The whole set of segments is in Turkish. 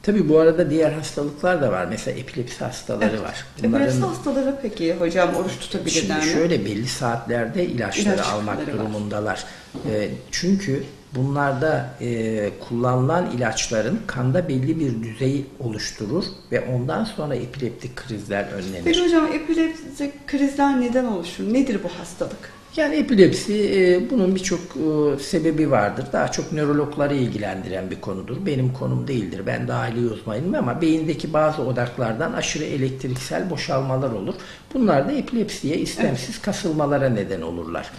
Tabii bu arada diğer hastalıklar da var. Mesela epilepsi hastaları var. Epilepsi hastaları peki hocam oruç tutabilirler mi? Şimdi şöyle belli saatlerde ilaçları almak durumundalar. Çünkü bunlarda kullanılan ilaçların kanda belli bir düzey oluşturur ve ondan sonra epileptik krizler önlenir. Peki hocam epileptik krizler neden oluşur? Nedir bu hastalık? Yani epilepsi bunun birçok sebebi vardır. Daha çok nörologları ilgilendiren bir konudur. Benim konum değildir. Ben dahiliye uzmanıyım ama beyindeki bazı odaklardan aşırı elektriksel boşalmalar olur. Bunlar da epilepsiye istemsiz kasılmalara neden olurlar.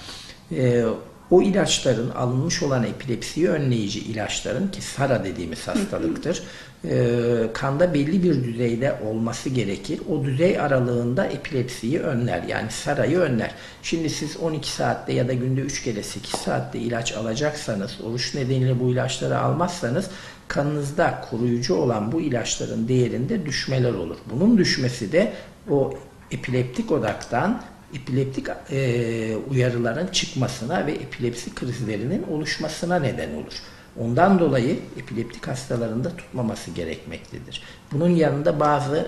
O ilaçların alınmış olan epilepsiyi önleyici ilaçların ki SARA dediğimiz hastalıktır. Kanda belli bir düzeyde olması gerekir. O düzey aralığında epilepsiyi önler. Yani SARA'yı önler. Şimdi siz 12 saatte ya da günde 3 kere 8 saatte ilaç alacaksanız, oruç nedeniyle bu ilaçları almazsanız kanınızda koruyucu olan bu ilaçların değerinde düşmeler olur. Bunun düşmesi de o epileptik odaktan epileptik uyarıların çıkmasına ve epilepsi krizlerinin oluşmasına neden olur. Ondan dolayı epileptik hastalarında tutmaması gerekmektedir. Bunun yanında bazı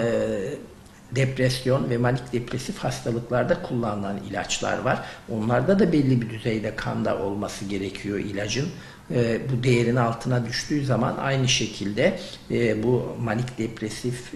depresyon ve manik depresif hastalıklarda kullanılan ilaçlar var. Onlarda da belli bir düzeyde kanda olması gerekiyor ilacın. Bu değerin altına düştüğü zaman aynı şekilde bu manik depresif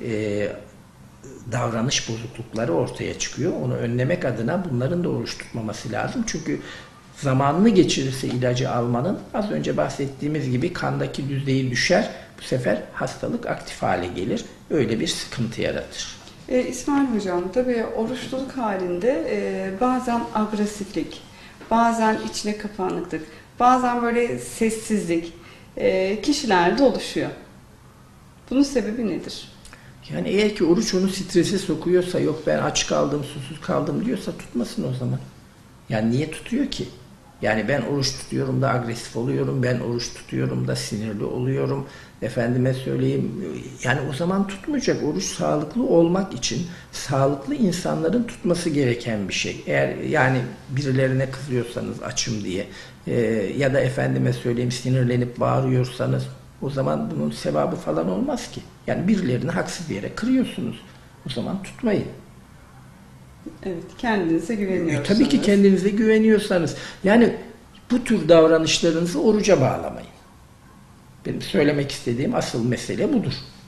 davranış bozuklukları ortaya çıkıyor. Onu önlemek adına bunların da oruç tutmaması lazım. Çünkü zamanını geçirirse ilacı almanın az önce bahsettiğimiz gibi kandaki düzeyi düşer. Bu sefer hastalık aktif hale gelir. Öyle bir sıkıntı yaratır. İsmail hocam tabii oruçluluk halinde bazen agresiflik, bazen içine kapanıklık, bazen böyle sessizlik kişilerde oluşuyor. Bunun sebebi nedir? Yani eğer ki oruç onu strese sokuyorsa, yok ben aç kaldım, susuz kaldım diyorsa tutmasın o zaman. Yani niye tutuyor ki? Yani ben oruç tutuyorum da agresif oluyorum, ben oruç tutuyorum da sinirli oluyorum. Efendime söyleyeyim, yani o zaman tutmayacak. Oruç sağlıklı olmak için sağlıklı insanların tutması gereken bir şey. Eğer yani birilerine kızıyorsanız açım diye ya da efendime söyleyeyim sinirlenip bağırıyorsanız o zaman bunun sevabı falan olmaz ki. Yani birilerini haksız yere kırıyorsunuz. O zaman tutmayın. Evet, kendinize güveniyorsanız. Tabii ki kendinize güveniyorsanız. Yani bu tür davranışlarınızı oruca bağlamayın. Benim söylemek istediğim asıl mesele budur.